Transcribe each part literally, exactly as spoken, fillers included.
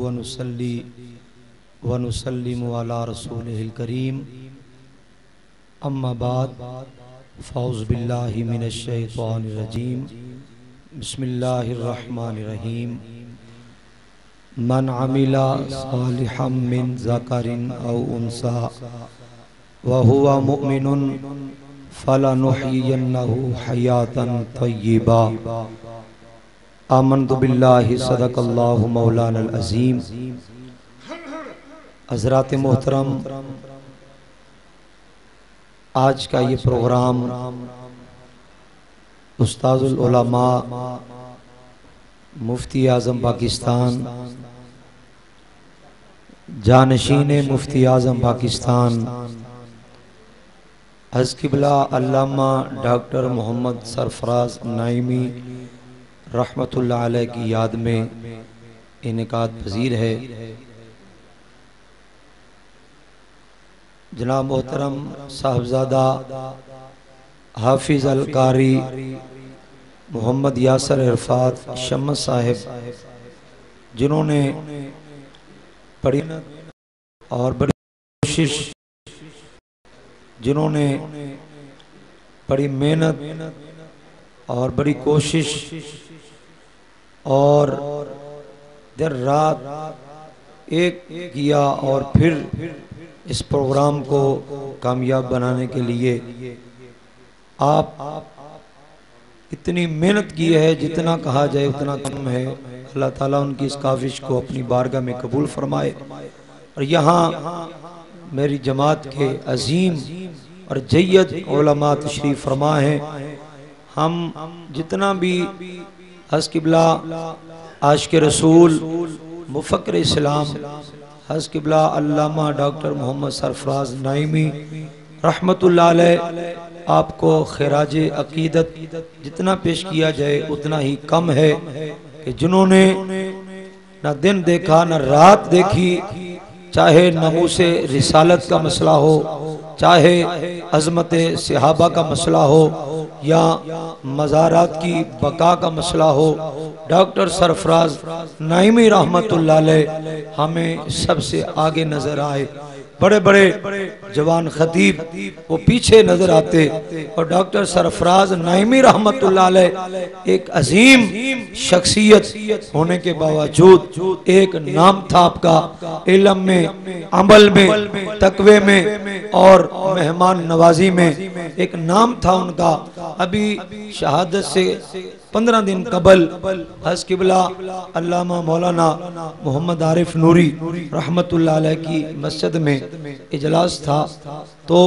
व नुसल्ली व नुसल्लिमु अला रसूलिहिल करीम। अम्मा बाद फ़ौज़ु बिल्लाहि मिनश शैतानिर रजीम। बिस्मिल्लाहिर रहमानिर रहीम। मन अमिला सालिहम मिन ज़करिन औ उन्सा व हुवा मुमिनुन फलनुहयियन्नहु हयातन तय्यिबा। आमन्तु बिल्लाहि सदक़ल्लाहु मौलानल अज़ीम। हज़रात मोहतरम, आज का ये प्रोग्राम उस्ताज़ुल उलमा मुफ्ती आज़म पाकिस्तान, जानशीन मुफ्ती आज़म पाकिस्तान हज़ क़िबला अल्लामा डॉक्टर मोहम्मद सरफराज नाइमी रहमतुल्लाह अलैह की याद में इनेकाद पजीर है। जनाब मोहतरम साहबजादा हाफिज अल कारी मोहम्मद यासर इरफात शम्स साहिब, जिन्होंने बड़ी और बड़ी कोशिश जिन्होंने बड़ी मेहनत और बड़ी कोशिश और देर रात एक किया और फिर इस प्रोग्राम को कामयाब बनाने के लिए आप इतनी मेहनत की है, जितना कहा जाए उतना कम है। अल्लाह ताला उनकी इस काविश को अपनी बारगाह में कबूल फरमाए। और यहाँ मेरी जमात के अजीम और जय्यद उलमा तशरीफ फरमा हैं। हम जितना भी हज़ क़िबला आशिक़ रसूल मुफ़क्किर इस्लाम हज़ क़िबला अल्लामा डॉक्टर मोहम्मद सरफराज नाइमी रहमतुल्लाह अलैह आपको खिराज अकीदत जितना पेश किया जाए उतना ही कम है कि जिन्होंने न दिन देखा न रात देखी, चाहे नमूसे रिसालत का मसला हो, चाहे अज़मत सहाबा का मसला हो या मज़ारात की बका का मसला हो, डॉक्टर सरफराज नाइमी रहमतुल्लाह अलैह हमें सबसे आगे नजर आए। बड़े बड़े जवान खतीब वो पीछे नजर आते और डॉक्टर सरफराज नाइमी रहमतुल्लाह अलैह एक अजीम शख्सियत होने के बावजूद एक नाम था आपका इल्म में, अमल में, तकवे में और मेहमान नवाजी में एक नाम था उनका। अभी शहादत से पंद्रह दिन कबल हज़ क़िबला अल्लामा मौलाना मोहम्मद आरिफ नूरी रहमतुल्लाह अलैह की मस्जिद में इजलास था। तो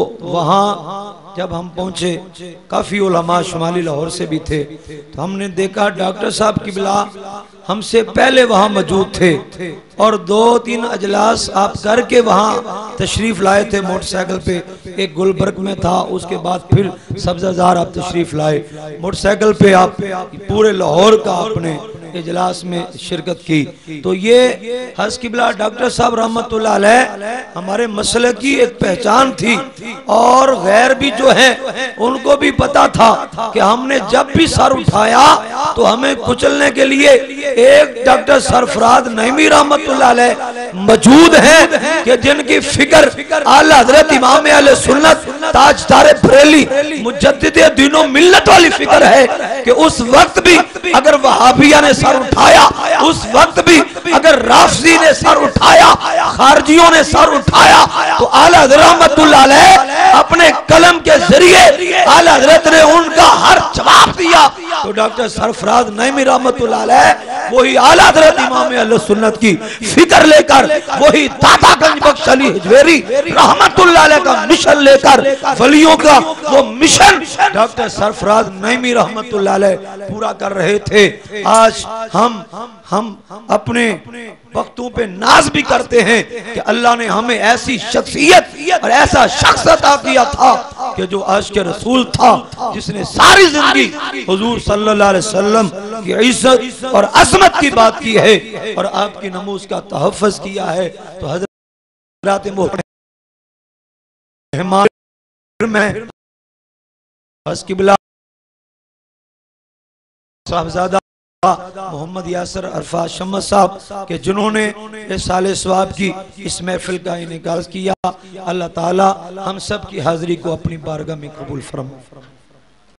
वहाँ जब हम पहुँचे, काफ़ी उलमा शुमाली लाहौर से भी थे, तो हमने देखा डॉक्टर साहब क़िबला हमसे पहले वहाँ मौजूद थे और दो तीन अजलास आप करके वहाँ तशरीफ़ लाए थे मोटरसाइकिल पे। एक गुलबर्ग में था, उसके बाद फिर सब्ज़ाज़ार आप तशरीफ़ लाए मोटरसाइकिल पे। आप पूरे लाहौर का आपने इजलास में शिरकत की। तो ये हज़ क़िबला डॉक्टर साहब रहमतुल्लाह अलैह हमारे मसले की एक पहचान थी और गैर भी जो है उनको भी पता था कि हमने जब भी सर उठाया तो हमें कुचलने के लिए एक डॉक्टर सरफराज नईमी रहमतुल्लाह अलैह मौजूद है कि जिनकी फिक्र आला हज़रत इमाम अहले सुन्नत ताजदार बरेली मुजद्दिद दीनो मिल्लत वाली फिक्र है कि उस वक्त भी अगर वहाबिया ने सर उठाया, उस वक्त भी अगर राफजी ने सर उठाया, खारजियों ने सर उठाया, तो आला हज़रत रहमतुल्लाह अलैह अपने कलम के जरिए आला हज़रत ने उनका हर जवाब दिया। तो डॉक्टर सरफराज नईमी रहमतुल्लाह अलैह वही आला हज़रत इमाम अहले सुन्नत की फिक्र लेकर, वही दाता गंज बख्श अली हिजवेरी रहमतुल्लाह अलैह का मिशन लेकर, वलियों का वो मिशन डॉक्टर सरफराज नईमी रहमतुल्लाह अलैह पूरा कर रहे थे। आज हम हम अपने वक्तों पे नाज भी करते हैं कि अल्लाह ने हमें ऐसी शख्सियत और ऐसा शख्स अता किया था कि जो आशिक़ रसूल था, जिसने सारी जिंदगी हुजूर सल्लल्लाहु अलैहि वसल्लम की इज्जत और अज़मत की बात की है और आपकी नमूज का तहफ़्फ़ुज़ किया है। तो हज़रत में हज़ क़िबला साहबजादा मोहम्मद यासर अरफात शम्मा साहब के जिन्होंने इस साले सवाब की इस महफिल का इनेकाज किया। अल्लाह ताला हम सब की हाजिरी को अपनी बारगाह में कबूल फरमाए।